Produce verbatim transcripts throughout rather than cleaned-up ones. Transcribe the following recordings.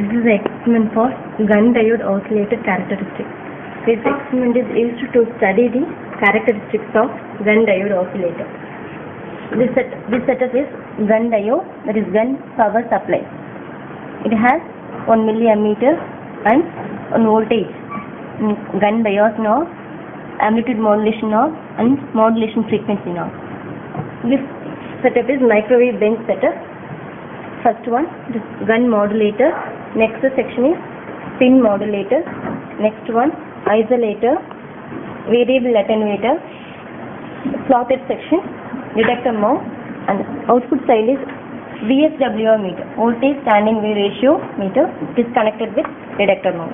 This is the experiment for gun diode oscillator characteristics. This experiment is used to study the characteristics of gun diode oscillator. This set, this setup is gun diode, that is gun power supply. It has one milliammeter and one voltage, gun bias knob, amplitude modulation knob, and modulation frequency knob. This setup is microwave bench setup. First one, this gun modulator. Next section is pin modulator. Next one, isolator, variable attenuator, slotted section, detector mount, and output side is V S W R meter, voltage standing wave ratio meter. It is connected with detector mount.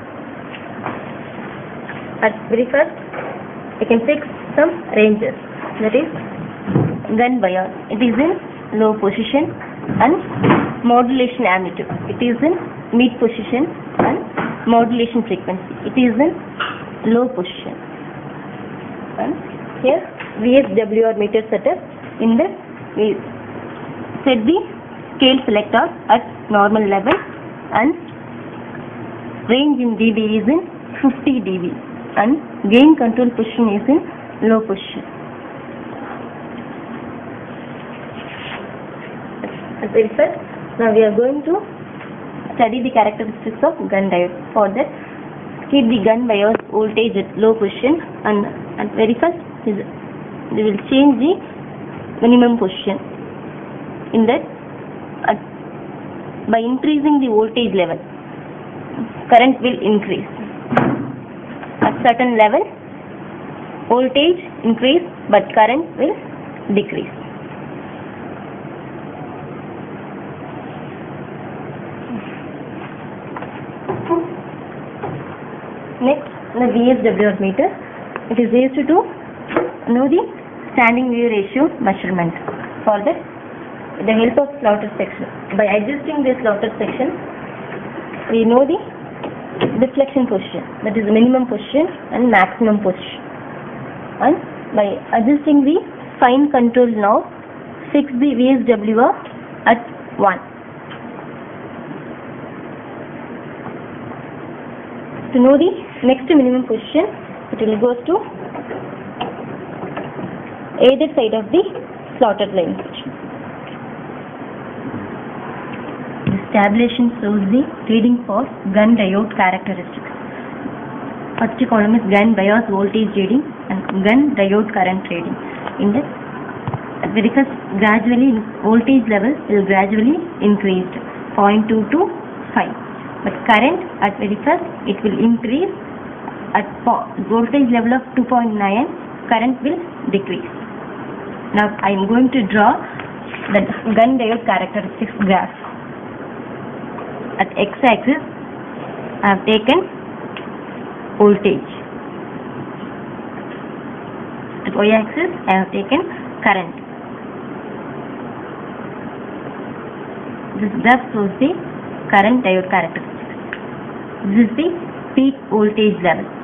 At very first, we can fix some ranges. That is gun bias. It is in low position, and modulation amplitude. It is in mid position, and modulation frequency. It is in low position. And here V S W R meter setup. In this, we set the scale selector at normal level, and range in dB is in fifty dB, and gain control position is in low position. As I said, now we are going to study the characteristics of gun diode. For that, keep the gun bias voltage at low position, and at very first we will change the minimum position. In that, at, by increasing the voltage level, current will increase. At certain level, voltage increase, but current will decrease. Next, the V S W R meter. It is used to know the standing wave ratio measurement. For that, with the help of slotted section, by adjusting this slotted section, we know the deflection position, that is the minimum position and maximum position. And by adjusting the fine control knob, fix the V S W R at one. To know the next minimum position, it will go to either side of the slotted line section. This tabulation shows the reading for gun diode characteristics. First column is gun bias voltage reading and gun diode current reading. In this, at very first, gradually voltage level will gradually increase zero point two to five. But current at very first, it will increase at voltage level of two point nine, current will decrease. Now I am going to draw the gun diode characteristics graph. At x-axis, I have taken voltage. At y-axis, I have taken current. This graph shows the current diode characteristics. This is the peak voltage level.